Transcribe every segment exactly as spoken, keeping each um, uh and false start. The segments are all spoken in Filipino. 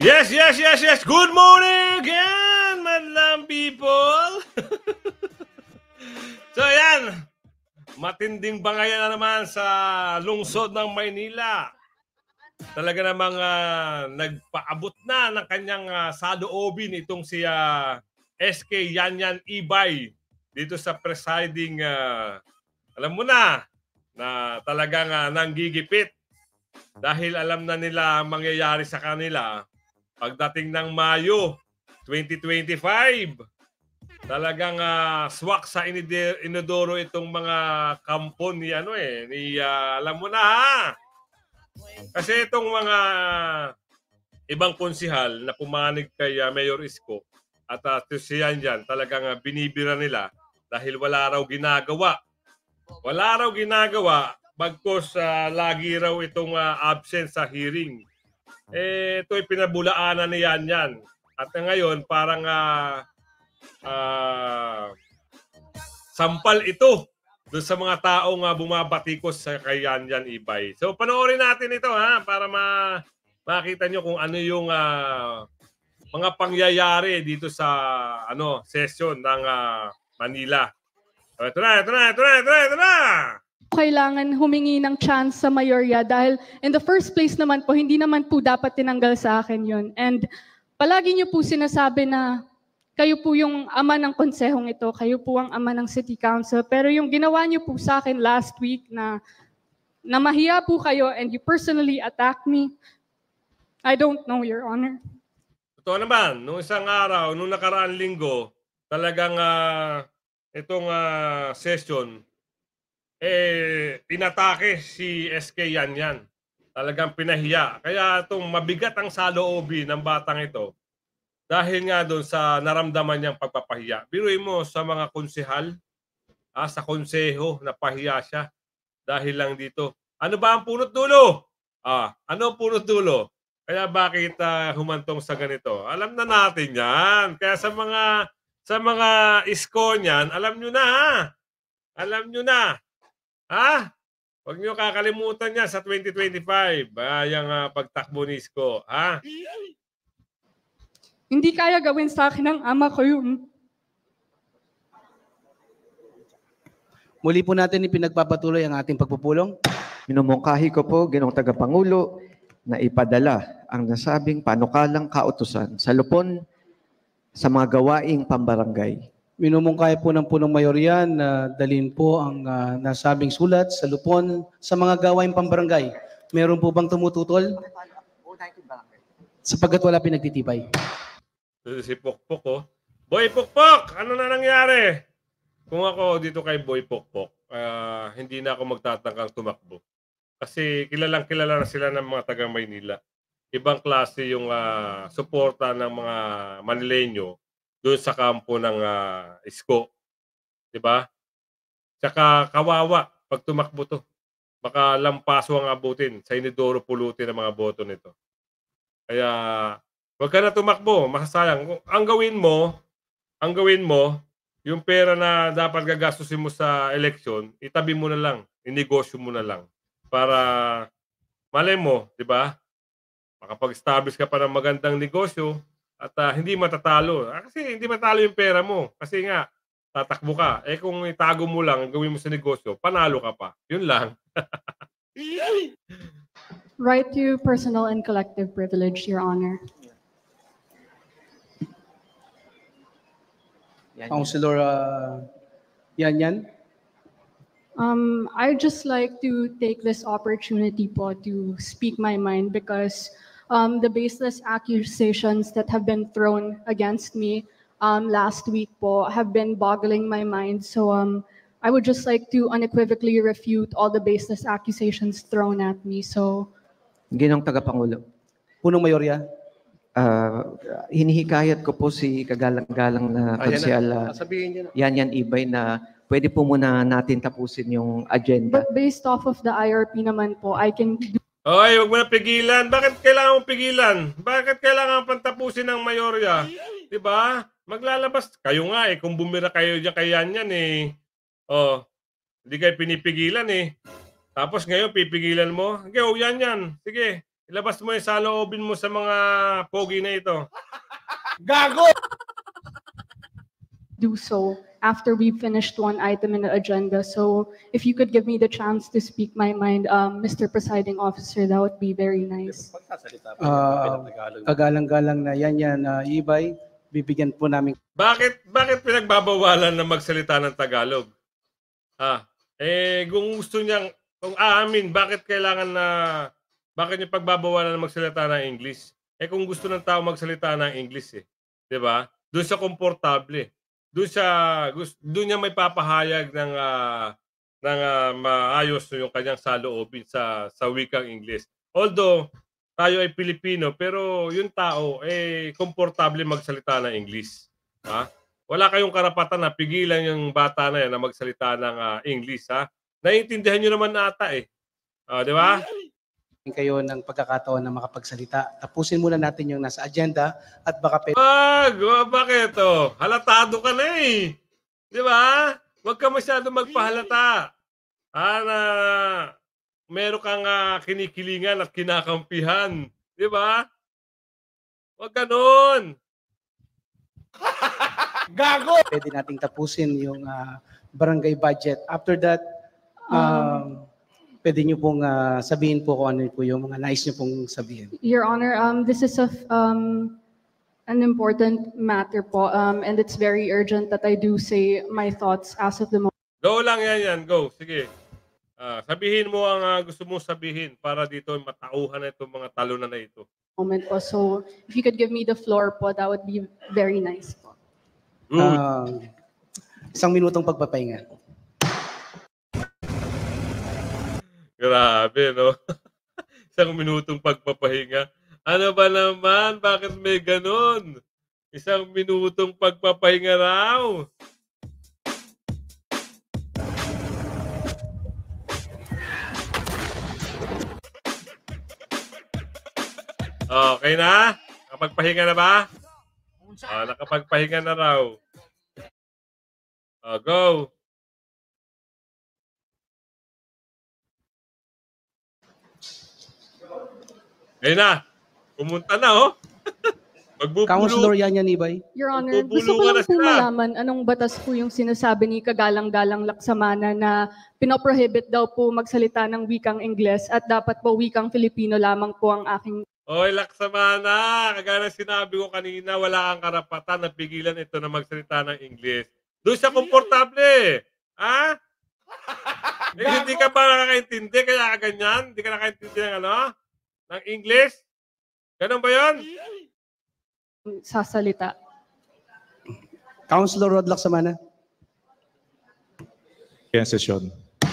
Yes, yes, yes, yes. Good morning again, madlang people. So, yan. Matinding bangayan na naman sa lungsod ng Maynila. Talaga namang uh, nagpaabot na ng kanyang uh, saloobin itong si uh, S K Yanyan Ibay dito sa presiding, uh, alam mo na, na talagang uh, nanggigipit dahil alam na nila ang mangyayari sa kanila. Pagdating ng Mayo twenty twenty-five, talagang uh, swak sa inodoro itong mga kampon ni ano eh, ni uh, alam mo na ha. Kasi itong mga ibang konsihal na pumanig kay uh, Mayor Isko at uh, siyan dyan, talagang uh, binibira nila dahil wala raw ginagawa. Wala raw ginagawa bagkos uh, lagi raw itong uh, absent sa hearing. Eh, ito'y pinabulaanan ni Yan Yan. At ngayon, parang uh, uh, sampal ito doon sa mga taong uh, bumabatikos sa kay Yan Yan Ibay. So, panoorin natin ito ha, para ma makita nyo kung ano yung uh, mga pangyayari dito sa ano session ng uh, Manila. So, ito na, ito na, ito na, ito na, ito na! Kailangan humingi ng chance sa mayorya dahil in the first place naman po, hindi naman po dapat tinanggal sa akin yun. And palagi niyo po sinasabi na kayo po yung ama ng konsehong ito, kayo po ang ama ng city council. Pero yung ginawa niyo po sa akin last week na, na mahiya po kayo and you personally attack me, I don't know, Your Honor. Totoo naman, nung isang araw, nung nakaraang linggo, talagang uh, itong uh, session, eh, inatake si S K Yanyan. Talagang pinahiya. Kaya itong mabigat ang saloobin ng batang ito dahil nga doon sa naramdaman niyang pagpapahiya. Biruin mo sa mga konsehal, ah, sa konseho, napahiya siya dahil lang dito. Ano ba ang punot dulo? Ah, ano ang punot dulo? Kaya bakit uh, humantong sa ganito? Alam na natin yan. Kaya sa mga sa mga isko niyan, alam nyo na ha. Alam nyo na. Ha? Huwag nyo kakalimutan niya sa twenty twenty-five. Ah, yung uh, pagtakbo ni Isko. Ha? Hindi kaya gawin sa akin ng ama ko yun. Muli po natin ipinagpapatuloy ang ating pagpupulong. Minumungkahi ko po, Ginoong Tagapangulo, na ipadala ang nasabing panukalang kautusan sa lupon sa mga gawaing pambarangay. Minumungkahi po ng punong mayorya na dalhin po ang uh, nasabing sulat sa lupon sa mga gawaing pambarangay. Meron po bang tumututol? Sapagkat wala pinagtitibay. Si Pokpok oh. Boy Pokpok, ano na nangyari? Kung ako dito kay Boy Pokpok, uh, hindi na ako magtatangkang tumakbo. Kasi kilalang kilala na sila ng mga taga Maynila. Ibang klase yung uh, suporta ng mga Manileño doon sa kampo ng uh, Isko. Diba? Tsaka kawawa pag tumakbo to. Baka lampaso ang abutin sa inidoro pulutin ng mga boto nito. Kaya wag ka na tumakbo, masasayang. Ang gawin mo, ang gawin mo, yung pera na dapat gagastusin mo sa eleksyon, itabi mo na lang, inegosyo mo na lang. Para malay mo, di ba? Makapag-establish ka pa ng magandang negosyo at uh, hindi matatalo. Ah, kasi hindi matatalo yung pera mo. Kasi nga, tatakbo ka. Eh kung itago mo lang, gawin mo sa negosyo, panalo ka pa. Yun lang. Right to personal and collective privilege, Your Honor. Councilor uh, Yan Yan. Um, I'd just like to take this opportunity po to speak my mind because um, the baseless accusations that have been thrown against me um, last week po have been boggling my mind. So um, I would just like to unequivocally refute all the baseless accusations thrown at me. So, Ginoong Tagapangulo, punong mayorya. uh, hinihikayat ko po si kagalang-galang na konsyal uh, Yan Yan Ibay na pwede po muna natin tapusin yung agenda. But based off of the I R P naman po, I can do... Oy, huwag mo na pigilan. Bakit kailangan mong pigilan? Bakit kailangan pantapusin ng mayorya? Diba? Maglalabas. Kayo nga eh, kung bumira kayo dyan kay Yan Yan eh. Oh, hindi kayo pinipigilan eh. Tapos ngayon pipigilan mo. Okay, oh, Yan Yan. Sige, Ilabas mo yung saloobin mo sa mga pogi na ito. Gago! Do so after we've finished one item in the agenda. So if you could give me the chance to speak my mind, um, Mister Presiding Officer, that would be very nice. Uh, kagalang-galang na yan yan, uh, Ibay, bibigyan po namin. Bakit bakit pinagbabawalan na magsalita ng Tagalog? Ah, eh kung gusto niyang kung aamin, bakit kailangan na bakit niya pagbabawalan na magsalita ng English? Eh kung gusto ng tao magsalita ng English eh, 'di ba? Doon siya komportable. Doon siya gusto doon niya may papahayag ng uh, ng uh, maayos yung kanyang saloobin sa sa wikang English. Although tayo ay Pilipino, pero yung tao eh komportable magsalita ng English. Ha? Wala kayong karapatan na pigilan yung bata na yan na magsalita ng uh, English, ha? Naiintindihan niyo naman ata eh. Uh, di ba? Kayo ng pagkakataon na makapagsalita. Tapusin muna natin yung nasa agenda at baka pwede. Wag! Oh, bakit? Oh, halatado ka na eh. Di ba? Huwag ka masyado magpahalata. Ah, na meron kang uh, kinikilingan at kinakampihan. Di ba? Huwag ganun. Gago! Pwede nating tapusin yung uh, barangay budget. After that, um, pwede nyo pong uh, sabihin po kung ano po yung mga nais nyo pong sabihin. Your Honor, um, this is a, um, an important matter po, um, and it's very urgent that I do say my thoughts as of the moment. Go lang yan yan. Go. Sige. Uh, sabihin mo ang uh, gusto mong sabihin para dito matauhan na itong mga talunan na ito. Moment po. So, if you could give me the floor po, that would be very nice po. Good. Uh, isang minutong pagpapahinga. Grabe, no? Isang minutong pagpapahinga. Ano ba naman? Bakit may ganun? Isang minutong pagpapahinga raw. Okay na? Nakapagpahinga na ba? Ah, nakapagpahinga na raw. Oh, go. Ayun na. Pumunta na, oh. Councilor Magbubulo. yan yan, Ibay. Your Honor, gusto ko Magbubulungan lang na po sila. malaman anong batas po yung sinasabi ni Kagalang-Galang Laksamana na pinoprohibit daw po magsalita ng wikang Ingles at dapat po wikang Filipino lamang po ang aking... Oy, Laksamana. Kagaya ng sinabi ko kanina, wala kang karapatan na pigilan ito na magsalita ng English. Doon siya komportable. Ha? Eh, hindi ka ba nakakaintindi kaya ka ganyan? Hindi ka nakakaintindi ng ano? Ng English? Ganun ba yun? sasalita. Councilor Rod Laksamana. Yan sesyon.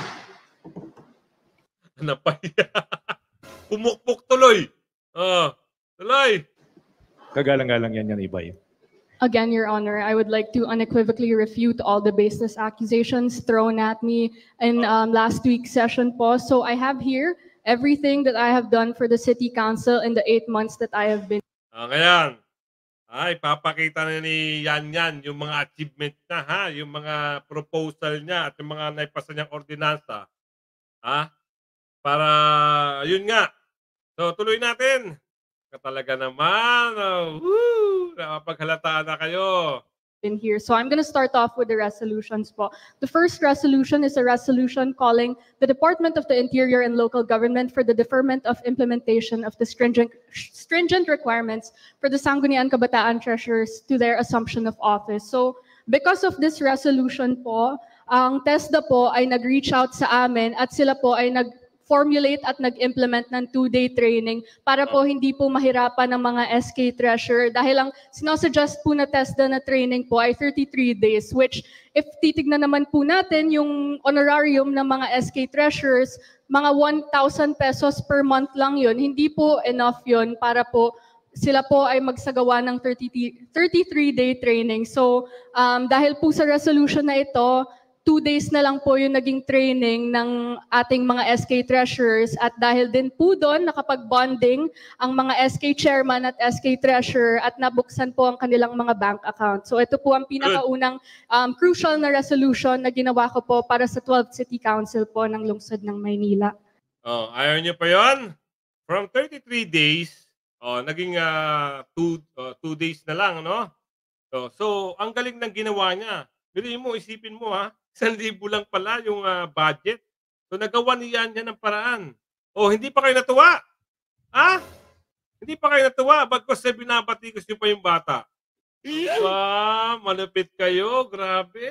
Napahiya. Pumukpok tuloy. Oh, tuloy. Kagalang-galang yan yan, Ibay. Again, Your Honor, I would like to unequivocally refute all the baseless accusations thrown at me in um, last week's session po. So I have here everything that I have done for the City Council in the eight months that I have been. Ah, ngayon. Ay, papakita na ni Yan Yan yung mga achievement niya, ha? Yung mga proposal niya at yung mga naipasa niyang ordinansa. Ha? Para, yun nga. So, tuloy natin. Talaga naman. Oh, woo! Napaghalataan na kayo. In here. So I'm going to start off with the resolutions po. The first resolution is a resolution calling the Department of the Interior and Local Government for the deferment of implementation of the stringent stringent requirements for the Sangguniang Kabataan Treasurers to their assumption of office. So because of this resolution po, ang TESDA po ay nag-reach out sa amin at sila po ay nag formulate at nag-implement ng two-day training para po hindi po mahirapan ng mga S K Treasurer dahil ang sinusuggest po na TESDA na training po ay thirty-three days, which if titignan naman po natin yung honorarium ng mga S K Treasurers, mga one thousand pesos per month lang yun. Hindi po enough yun para po sila po ay magsagawa ng thirty-three day training. So um, dahil po sa resolution na ito, two days na lang po yung naging training ng ating mga S K Treasurers at dahil din po doon nakapag-bonding ang mga S K Chairman at S K Treasurer at nabuksan po ang kanilang mga bank account. So ito po ang pinakaunang um, crucial na resolution na ginawa ko po para sa twelfth City Council po ng lungsod ng Maynila. Oh, ayaw niyo pa yon? from thirty-three days, oh, naging ah, two, uh, two days na lang, no? So, so ang galing ng ginawa niya. Biruin mo, isipin mo ha, isang libo lang pala yung ah, budget. So nagawa niya niya ng paraan. Oh, hindi pa kayo natuwa? Ha? Hindi pa kayo natuwa? Bagkos sa binabatikos niyo pa yung bata. Wow, malupit kayo. Grabe.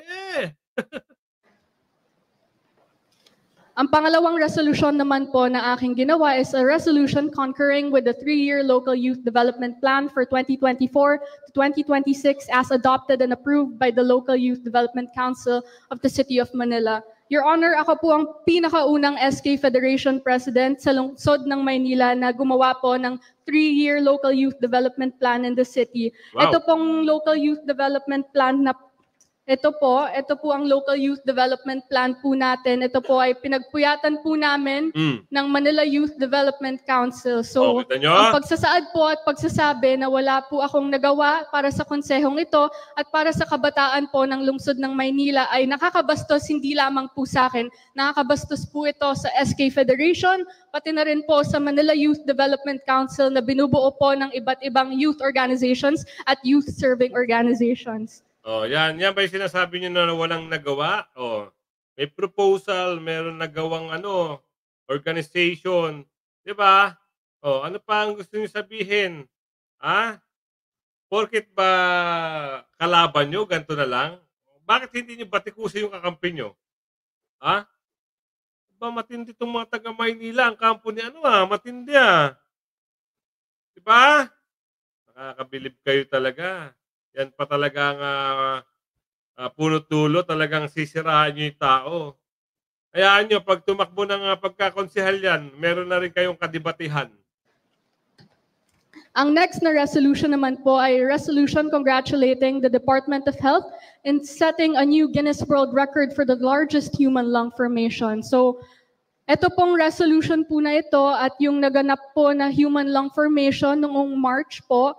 Ang pangalawang resolution naman po na aking ginawa is a resolution concurring with the three-year local youth development plan for twenty twenty-four to twenty twenty-six as adopted and approved by the Local Youth Development Council of the City of Manila. Your Honor, ako po ang pinakaunang S K Federation President sa lungsod ng Maynila na gumawa po ng three-year local youth development plan in the city. Wow. Ito pong local youth development plan na Ito po, ito po ang Local Youth Development Plan po natin. Ito po ay pinagpuyatan po namin Mm. ng Manila Youth Development Council. Oh, So, kita nyo? ang pagsasaad po at pagsasabi na wala po akong nagawa para sa konsehong ito at para sa kabataan po ng lungsod ng Maynila ay nakakabastos hindi lamang po sa akin, nakakabastos po ito sa S K Federation, pati na rin po sa Manila Youth Development Council na binubuo po ng iba't ibang youth organizations at youth-serving organizations. Oh, yan. Yan ba yung sinasabi niyo na walang nagawa? Oh, may proposal, meron nagawang ano, organization. Di ba? Oh, ano pa ang gusto niyo sabihin? Ha? Porket ba kalaban niyo, ganito na lang? Bakit hindi niyo batikusin yung kakampi niyo? Ha? Ba matindi itong mga taga Maynila, ang kampo ni ano ah, matindi ah. Di ba? Nakakabilib kayo talaga. Yan pa talagang uh, uh, punot dulo, talagang sisirahan nyo yung tao. Hayaan nyo, pag tumakbo ng uh, pagkakonsehal yan, meron na rin kayong kadibatihan. Ang next na resolution naman po ay resolution congratulating the Department of Health in setting a new Guinness World Record for the largest human lung formation. So, ito pong resolution po na ito at yung naganap po na human lung formation noong March po,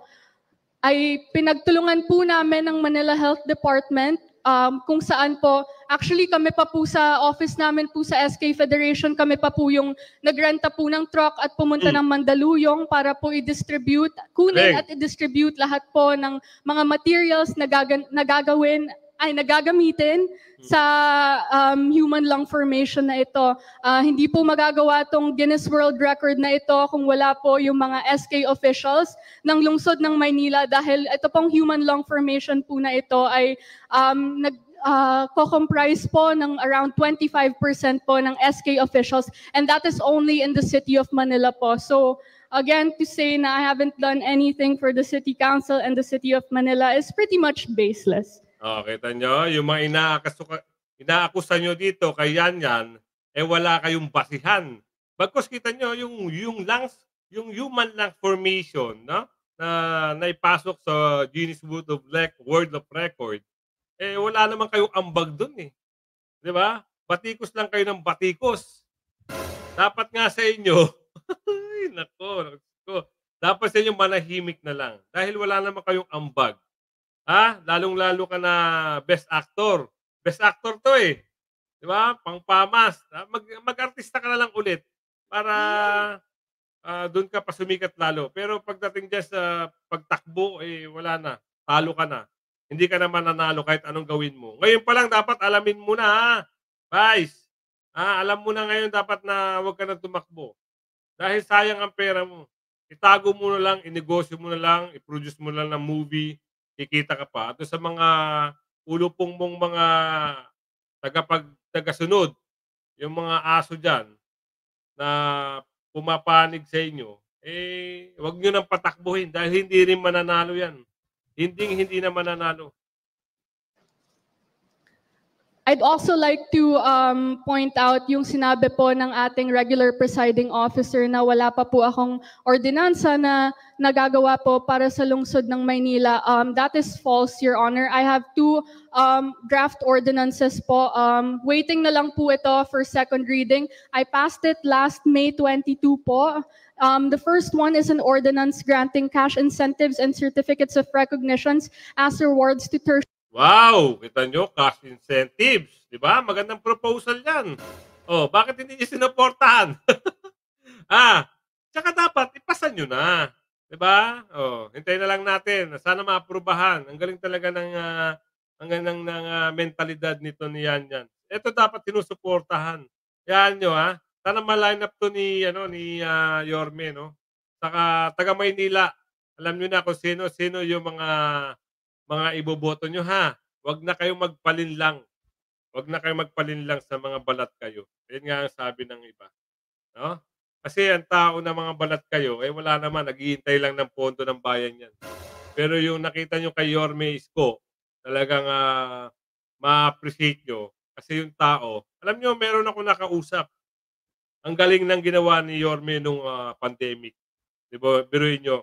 ay pinagtulungan po namin ng Manila Health Department um, kung saan po, actually kami pa po sa office namin po sa S K Federation, kami pa po yung nagrenta po ng truck at pumunta Mm. ng Mandaluyong para po i-distribute, kunin Correct. at i-distribute lahat po ng mga materials na, gagan- na gagawin, ay nagagamitin sa um, human lung formation na ito. Ah, hindi po magagawa tong Guinness World Record na ito kung wala po yung mga S K officials ng lungsod ng Maynila dahil ito pong human lung formation po na ito ay um, nag uh, co-comprise po ng around twenty-five percent po ng S K officials and that is only in the city of Manila po. So again, to say na I haven't done anything for the city council and the city of Manila is pretty much baseless. Oh, kita nyo, yung mga inaakasuka, inaakusa nyo dito kay Yan Yan, eh wala kayong basihan. Bagkus kita nyo, yung, yung lungs, yung human lung formation, no? Na naipasok sa Guinness Book of Rec- World of Record, eh wala naman kayong ambag dun eh. Di ba? Batikos lang kayo ng batikos. Dapat nga sa inyo, ay, nako, nako, dapat sa inyo manahimik na lang. Dahil wala naman kayong ambag. Ha? Lalong-lalo ka na best actor. Best actor to eh. Di ba? Pangpamas. Mag, mag-artista ka na lang ulit para uh, doon ka pa sumikat lalo. Pero pagdating dyan sa pagtakbo, eh wala na. Talo ka na. Hindi ka na mananalo kahit anong gawin mo. Ngayon pa lang dapat alamin mo na ha. Vice. Ha? Alam mo na ngayon dapat na huwag ka na tumakbo. Dahil sayang ang pera mo. Itago mo na lang, inegosyo mo na lang, i-produce mo na lang ng movie, kikita ka pa. At sa mga ulupong mong mga tagapag, tagasunod, yung mga aso dyan na pumapanig sa inyo, eh, wag nyo nang patakbuhin dahil hindi rin mananalo yan. Hindi, hindi na mananalo. I'd also like to um, point out yung sinabi po ng ating regular presiding officer na wala pa po akong ordinansa na nagagawa po para sa lungsod ng Maynila. Um, that is false, Your Honor. I have two um, draft ordinances po. Um, waiting na lang po ito for second reading. I passed it last May twenty-second po. Um, the first one is an ordinance granting cash incentives and certificates of recognitions as rewards to tertiary Wow! Kita nyo, cash incentives. Di ba? Magandang proposal yan. Oh, bakit hindi nyo sinuportahan? ah, Tsaka dapat ipasa nyo na. 'Di ba? Oh, hintayin na lang natin. Sana maaprubahan. Ang galing talaga ng ah, ang galing ng ah, mentalidad nito ni Yan Yan. Ito dapat sinusuportahan. Yan nyo ha. Sana ma-line up to ni ano ni ah, Yorme no. Saka taga Maynila. Alam niyo na kung sino-sino yung mga mga iboboto nyo ha. Huwag na kayong magpalinlang. Huwag na kayong magpalinlang sa mga balat kayo. Ayun nga ang sabi ng iba, no? Kasi ang tao na mga balat kayo, eh wala naman, naghihintay lang ng pondo ng bayan yan. Pero yung nakita nyo kay Yorme Isko, talagang ah, ma-appreciate nyo. Kasi yung tao, alam nyo, meron ako nakausap. Ang galing ng ginawa ni Yorme nung ah, pandemic. Di ba? Biruin nyo,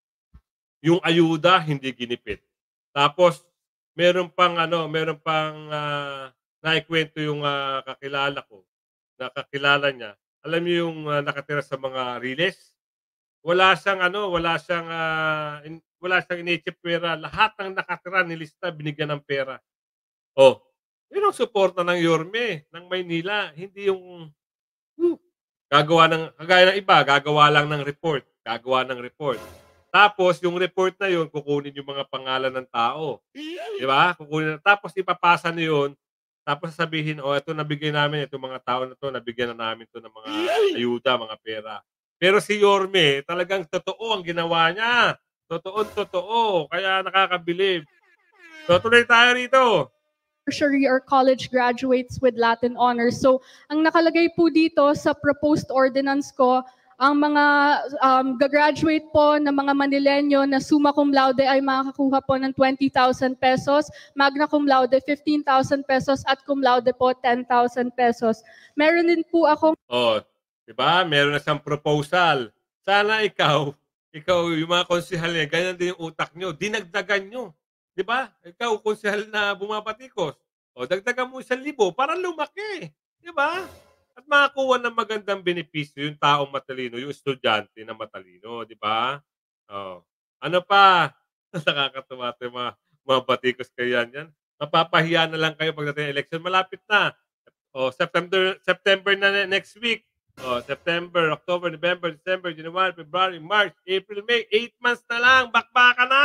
yung ayuda, hindi ginipit. Tapos, meron pang ano, meron pang ah, naikwento yung ah, kakilala ko, nakakilala niya. Alam niyo yung ah, nakatira sa mga riles? Wala siyang ano, wala siyang ah, in, wala siyang inichip pera. Lahat ng nakatira nilista binigyan ng pera. Oh, yun ang suporta ng Yorme ng Maynila, hindi yung hmm, gagawa ng kagaya ng iba, gagawa lang ng report, gagawa ng report. Tapos yung report na yun, kukunin yung mga pangalan ng tao. Di ba? Kukunin, tapos ipapasa niyo yun. Tapos sasabihin, oh, ito nabigay namin, ito mga tao na to, nabigyan na namin to ng mga ayuda, mga pera. Pero si Yorme, talagang totoo ang ginawa niya. Totoo, totoo. Kaya nakakabilib. So, tuloy tayo rito. Tertiary or college graduates with Latin honors. So, ang nakalagay po dito sa proposed ordinance ko, ang mga um, gagraduate po ng mga Manilenyo na summa cum laude ay makakakuha po ng twenty thousand pesos, magna cum laude fifteen thousand pesos, at cum laude po ten thousand pesos. Meron din po akong Oh, 'di ba? Meron na siyang proposal. Sana ikaw, ikaw yung mga konsehal niya, ganyan din yung utak nyo. Dinagdagan nyo. 'Di ba? Ikaw konsehal na bumabatikos. O dagdagan mo isang libo para lumaki. 'Di ba? At makakuha ng magandang benepisyo yung taong matalino, yung estudyante na matalino, 'di ba? Oh. Ano pa? Nakakatuwa 'to yung mga mga batikos kayo yan. yan. Mapapahiya na lang kayo pagdating ng election. Malapit na. Oh, September September na next week. Oh, September, October, November, December, January, February, March, April, May. Eight months na lang. Bakbaka na.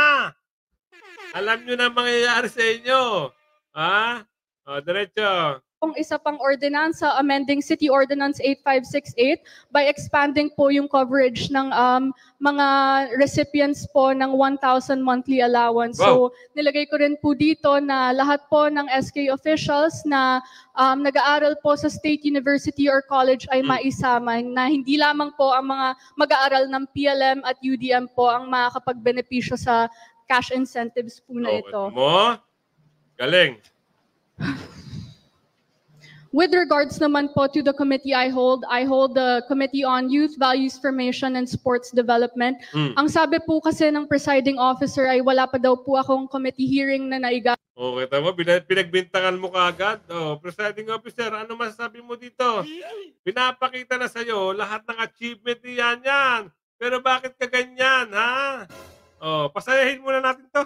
Alam nyo na mangyayari sa inyo. Ha? Oh, diretso. kung isa pang ordinansa amending City Ordinance eight five six eight by expanding po yung coverage ng um, mga recipients po ng one thousand monthly allowance. Wow. So nilagay ko rin po dito na lahat po ng S K officials na um, nag-aaral po sa State University or College ay Hmm. maisama, na hindi lamang po ang mga mag-aaral ng P L M at U D M po ang makakapagbenepisyo sa cash incentives po na Oh, ito. mo? Galing. With regards naman po to the committee I hold, I hold the Committee on Youth Values Formation and Sports Development. Hmm. Ang sabi po kasi ng presiding officer ay wala pa daw po akong committee hearing na naiga. Okay, tama. Pina- Pinagbintangan mo kaagad. Oh, presiding officer, ano masasabi mo dito? Pinapakita na sa'yo lahat ng achievement ni Yan Yan. Pero bakit ka ganyan, ha? Oh, pasayahin muna natin to.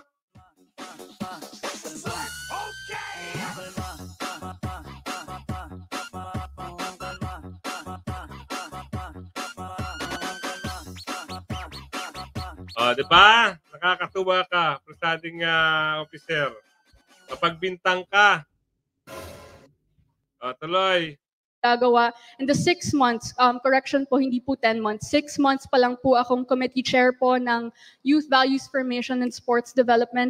Oh, di ba? Nakakatuwa ka, presiding uh, officer. Kapag bintang ka. Oh, tuloy. Gagawa. In the six months, um, correction po, hindi po ten months, six months pa lang po akong committee chair po ng Youth Values Formation and Sports Development.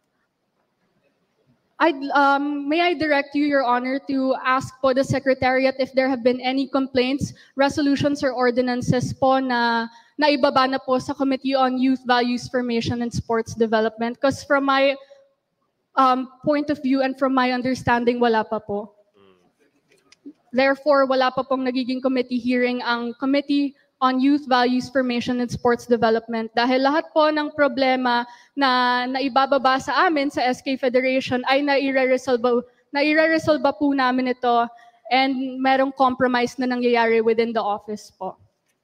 I'd, um, may I direct you, Your Honor, to ask po the Secretariat if there have been any complaints, resolutions, or ordinances po na naibaba na po sa Committee on Youth Values Formation and Sports Development? Because from my um, point of view and from my understanding, wala pa po. Therefore, wala pa pong nagiging committee hearing ang Committee on Youth Values Formation and Sports Development dahil lahat po ng problema na naibababa sa amin sa S K Federation ay naire-resolve naire-resolve po namin ito, and merong compromise na nangyayari within the office po.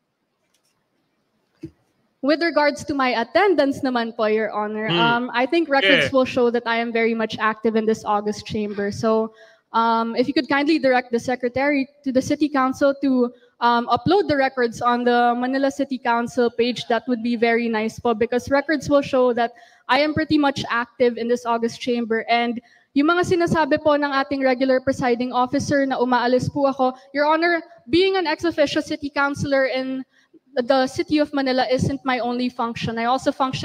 With regards to my attendance naman po, Your Honor, Hmm. um, I think records Yeah. will show that I am very much active in this August chamber. So um, if you could kindly direct the Secretary to the City Council to um, upload the records on the Manila City Council page, that would be very nice po, because records will show that I am pretty much active in this August chamber. And yung mga sinasabi po ng ating regular presiding officer na umaalis po ako, Your Honor, being an ex-officio city councilor in the city of Manila isn't my only function. I also function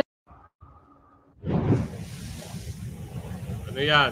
Ano yan?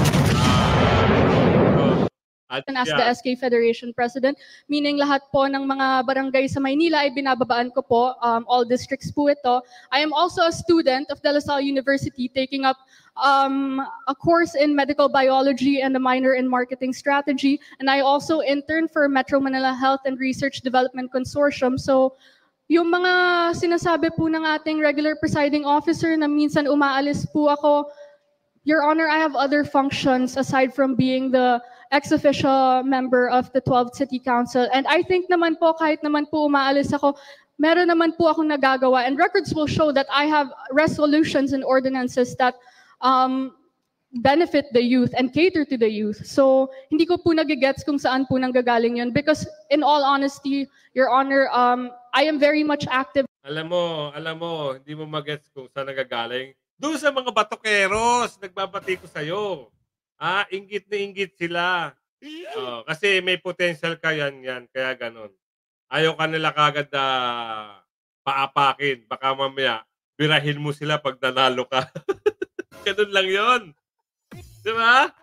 Ah, at as the yan. S K Federation President, meaning lahat po ng mga barangay sa Maynila ay binababaan ko po, um, all districts po ito. I am also a student of De La Salle University taking up um, a course in medical biology and a minor in marketing strategy. And I also intern for Metro Manila Health and Research Development Consortium. So yung mga sinasabi po ng ating regular presiding officer na minsan umaalis po ako, Your Honor, I have other functions aside from being the ex-officio member of the twelfth City Council. And I think naman po, kahit naman po umaalis ako, meron naman po akong nagagawa. And records will show that I have resolutions and ordinances that um, benefit the youth and cater to the youth. So hindi ko po nagigets kung saan po nanggagaling yun. Because in all honesty, Your Honor, um, I am very much active. Alam mo, alam mo, hindi mo magets kung saan nagagaling. Doon sa mga batokeros, nagbabati ko sa'yo. Ah, inggit na inggit sila. Oh, kasi may potential ka yan, yan. Kaya ganon. Ayaw ka nila kagad na paapakin. Baka mamaya, birahin mo sila pag nanalo ka. Ganun lang yon. Di ba?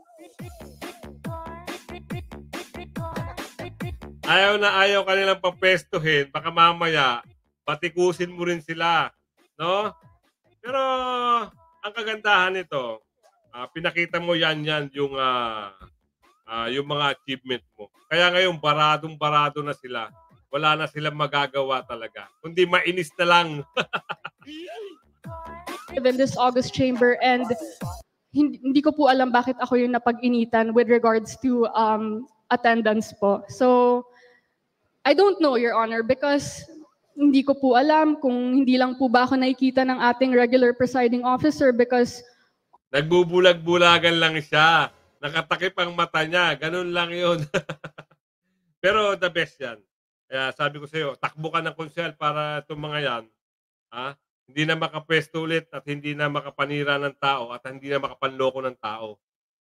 Ayaw na ayaw ka nilang papestuhin. Baka mamaya, patikusin mo rin sila. No? Pero ang kagandahan nito, uh, pinakita mo yan yan yung uh, uh, yung mga achievement mo. Kaya ngayon baradong-barado na sila. Wala na silang magagawa talaga. Kundi mainis na lang. In this August chamber, and hindi, hindi ko po alam bakit ako yung napag-initan with regards to um, attendance po. So I don't know, Your Honor, because hindi ko po alam kung hindi lang po ba ako nakikita ng ating regular presiding officer, because nagbubulag-bulagan lang siya. Nakatakip ang mata niya. Ganun lang yun. Pero the best yan. Kaya sabi ko sa iyo, takbo ka ng konsel para itong mga yan, ha? Hindi na makapwesto ulit at hindi na makapanira ng tao at hindi na makapanloko ng tao.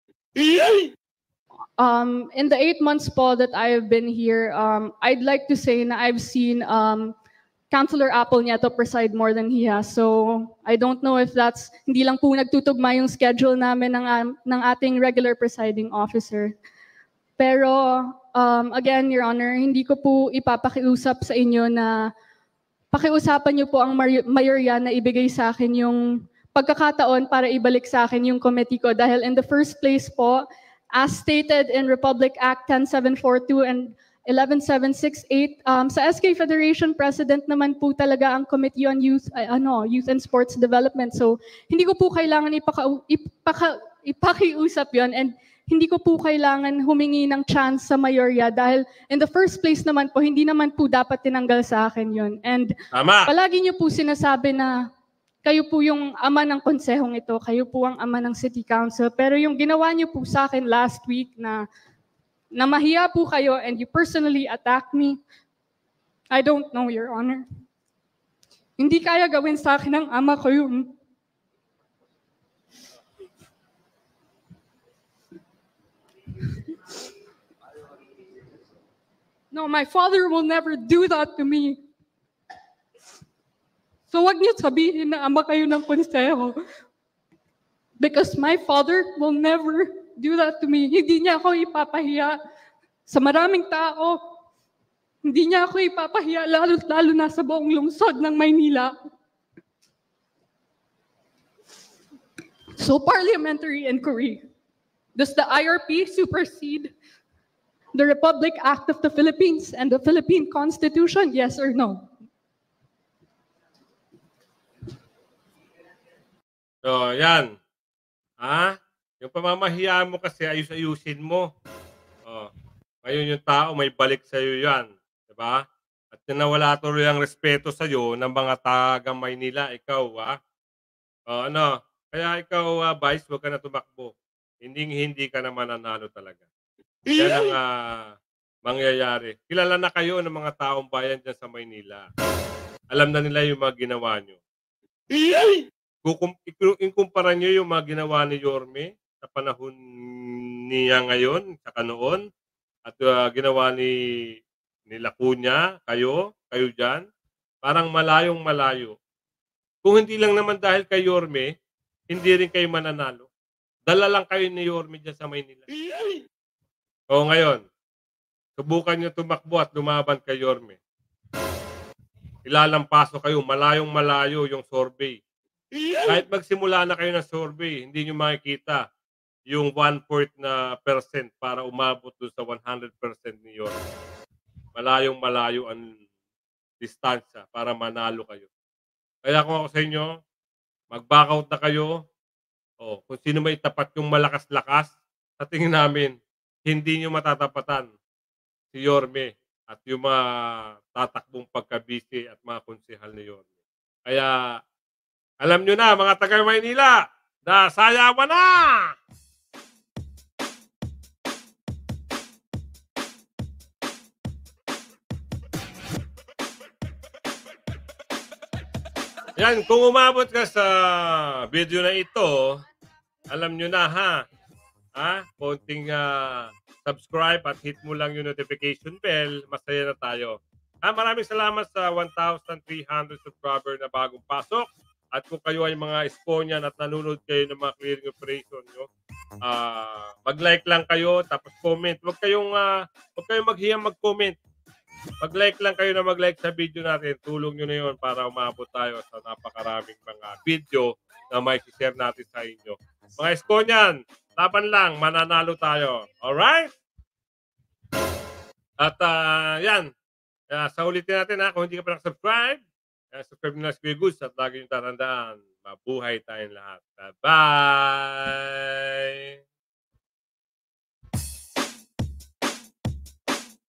Um, in the eight months po that I have been here, um, I'd like to say na I've seen um, Councilor Apple Nieto preside more than he has. So I don't know if that's, hindi lang po nagtutugma yung schedule namin ng, um, ng ating regular presiding officer. Pero um, again, Your Honor, hindi ko po ipapakiusap sa inyo na pakiusapan niyo po ang mayorya na ibigay sa akin yung pagkakataon para ibalik sa akin yung committee ko. Dahil in the first place po, as stated in Republic Act ten seven forty-two and eleven seven sixty-eight, um, sa S K Federation President naman po talaga ang Committee on Youth, uh, ano, Youth and Sports Development. So hindi ko po kailangan ipaka, ipaka, ipakiusap yon, and hindi ko po kailangan humingi ng chance sa mayorya dahil in the first place naman po, hindi naman po dapat tinanggal sa akin yon. And Tama. Palagi niyo po sinasabi na kayo po yung ama ng konsehong ito, kayo po ang ama ng City Council. Pero yung ginawa niyo po sa akin last week na na mahiya po kayo and you personally attack me, I don't know, Your Honor. Hindi kaya gawin sa akin ng ama ko yun. No, my father will never do that to me. So wag niyo sabihin na ama kayo ng konseho. Because my father will never do that to me. Hindi niya ako ipapahiya sa maraming tao. Hindi niya ako ipapahiya, lalo-lalo na sa buong lungsod ng Maynila. So parliamentary inquiry. Does the I R P supersede the Republic Act of the Philippines and the Philippine Constitution? Yes or no? So, yan. Ha? Yung pamamahiya mo kasi, ayus-ayusin mo. Oh. Ngayon yung tao, may balik sa'yo yan. Diba? At nawala tuloy ang respeto sa'yo ng mga taga Maynila. Ikaw, ha? Oh, ano? Kaya ikaw, uh, Vice, huwag ka na tumakbo. Hindi hindi ka naman nanalo talaga. Yan ang uh, mangyayari. Kilala na kayo ng mga taong bayan dyan sa Maynila. Alam na nila yung mga ginawa nyo. Kukum ikumpara nyo yung mga ginawa ni Yorme sa panahon niya ngayon, saka noon, at uh, ginawa ni, ni Lacuna, kayo, kayo dyan, parang malayong malayo. Kung hindi lang naman dahil kay Yorme, hindi rin kayo mananalo. Dala lang kayo ni Yorme dyan sa Maynila. O ngayon, subukan nyo tumakbo at lumaban kay Yorme. Ilalampaso kayo, malayong malayo yung survey. Kahit magsimula na kayo ng survey, hindi nyo makikita yung one-fourth na percent para umabot doon sa one hundred percent ni Yorme. Malayong malayo ang distansya para manalo kayo. Kaya kung ako sa inyo, mag-back out na kayo. O, kung sino may tapat yung malakas-lakas, sa tingin namin, hindi nyo matatapatan si Yorme at yung mga tatakbong pagkabisi at mga konsehal ni Yorme. Kaya, alam nyo na, mga taga-Maynila, na sayawan na! Yan, kung umabot ka sa video na ito, alam nyo na ha, ha? Konting uh, subscribe at hit mo lang yung notification bell, masaya na tayo. Ha, maraming salamat sa one thousand three hundred subscriber na bagong pasok. At kung kayo ay mga Esponian at nanonood kayo ng mga clearing operation nyo, uh, mag-like lang kayo, tapos comment. Huwag kayong, uh, huwag kayong maghiyang mag-comment. Mag-like lang kayo na mag-like sa video natin. Tulong nyo na yun para umabot tayo sa napakaraming mga video na may share natin sa inyo. Mga Esponian, laban lang, mananalo tayo. Alright? At uh, yan, uh, sa ulitin natin ha, kung hindi ka pa nakasubscribe, uh, subscribe nyo na sa Kuya Goods at lagi yung tatandaan, mabuhay tayong lahat. Bye-bye!